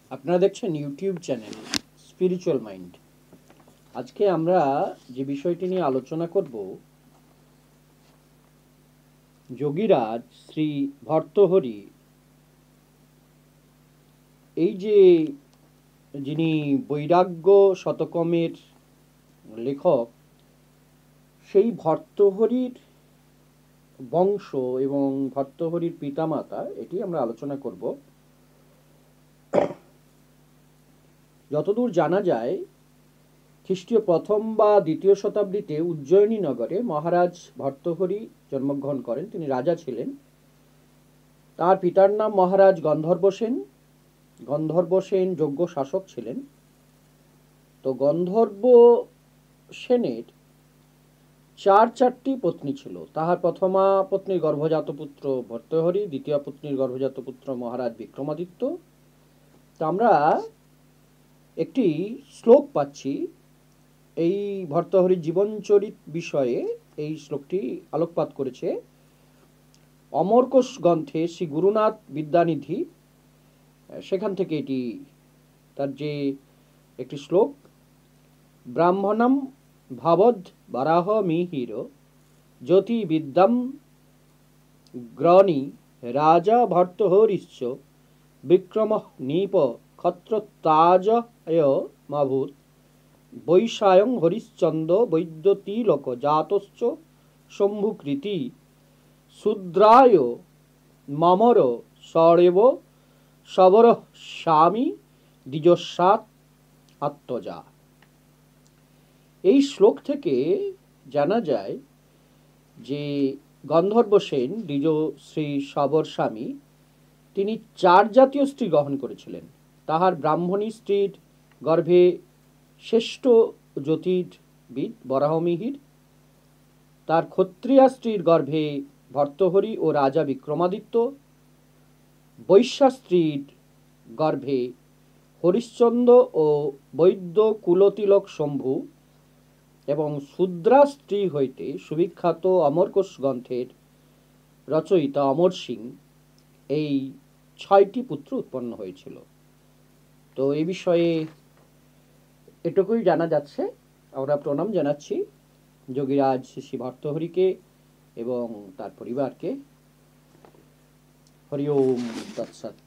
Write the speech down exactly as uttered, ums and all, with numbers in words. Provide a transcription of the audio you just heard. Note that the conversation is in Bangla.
আপনারা দেখছেন ইউটিউব চ্যানেল স্পিরিচুয়াল মাইন্ড। আজকে আমরা যে বিষয়টি নিয়ে আলোচনা করব, যোগীরাজ শ্রী ভর্তহরি, এই যে যিনি বৈরাগ্য শতকমের লেখক, সেই ভর্তহরির বংশ এবং ভর্তহরির পিতামাতা, এটি আমরা আলোচনা করব। যতদূর জানা যায়, খ্রিস্টীয় প্রথম বা দ্বিতীয় শতাব্দীতে উজ্জয়িনী নগরে মহারাজ ভর্তহরি জন্মগ্রহণ করেন। তিনি রাজা ছিলেন। তার পিতার নাম মহারাজ গন্ধর্ব সেন। গন্ধর্ব সেন যোগ্য শাসক ছিলেন। তো গন্ধর্ব সেনের চার চারটি পত্নী ছিল। তাহার প্রথমা পত্নীর গর্ভজাত পুত্র ভর্তহরি, দ্বিতীয় পত্নীর গর্ভজাত পুত্র মহারাজ বিক্রমাদিত্য। তো আমরা একটি শ্লোক পাচ্ছি এই ভর্তহরির জীবনচরিত বিষয়ে। এই শ্লোকটি আলোকপাত করেছে অমরকোষ গ্রন্থে শ্রী গুরুনাথ বিদ্যানিধি। সেখান থেকে এটি তার যে একটি শ্লোক, ব্রাহ্মণম ভাবদ বারাহ মিহির জ্যোতি বিদ্যাম গ্রণী রাজা ভর্তহরিশ্চ বিক্রম নীপ ক্ষত্রতাজয় মাভূত বৈশায়ং হরিশ্চন্দ্র বৈদ্যতিলক জাতশ্চ শম্ভুকৃতি শূদ্রায় মমর সরেব সবর স্বামী দ্বিজস্বাৎ আত্মজা। এই শ্লোক থেকে জানা যায় যে গন্ধর্ব সেন দ্বিজ শ্রী সবর স্বামী, তিনি চার জাতীয় স্ত্রী গ্রহণ করেছিলেন। তাহার ব্রাহ্মণী স্ত্রীর গর্ভে শ্রেষ্ঠ জ্যোতির্বিদ বরাহমিহির, তার ক্ষত্রিয়া স্ত্রীর গর্ভে ভর্তহরি ও রাজা বিক্রমাদিত্য, বৈশ্যা স্ত্রীর গর্ভে হরিশ্চন্দ্র ও বৈদ্য কুলতিলক শম্ভু, এবং শূদ্রা স্ত্রী হইতে সুবিখ্যাত অমরকোষ গ্রন্থের রচয়িতা অমর সিং, এই ছয়টি পুত্র উৎপন্ন হয়েছিল। তো এই বিষয়ে এটুকুই জানা যাচ্ছে। আমরা প্রণাম জানাচ্ছি যোগীরাজ শ্রী ভর্তহরিকে এবং তার পরিবারকে। হরি ওম তৎসৎ।